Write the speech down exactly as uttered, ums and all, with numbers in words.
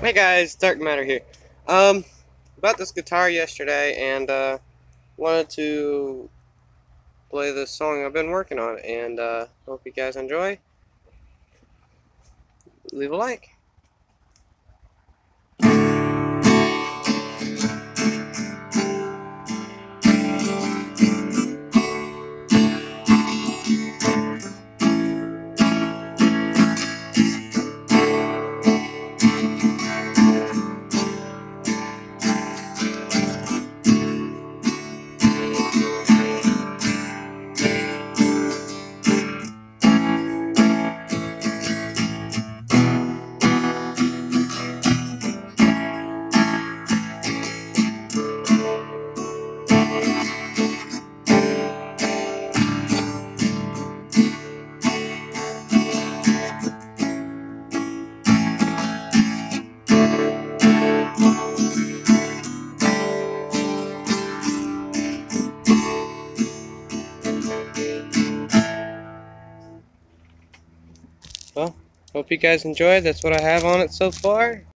Hey guys, Dark Matter here. Um, bought this guitar yesterday and uh, wanted to play this song I've been working on, and uh, hope you guys enjoy. Leave a like. Well, hope you guys enjoy. That's what I have on it so far.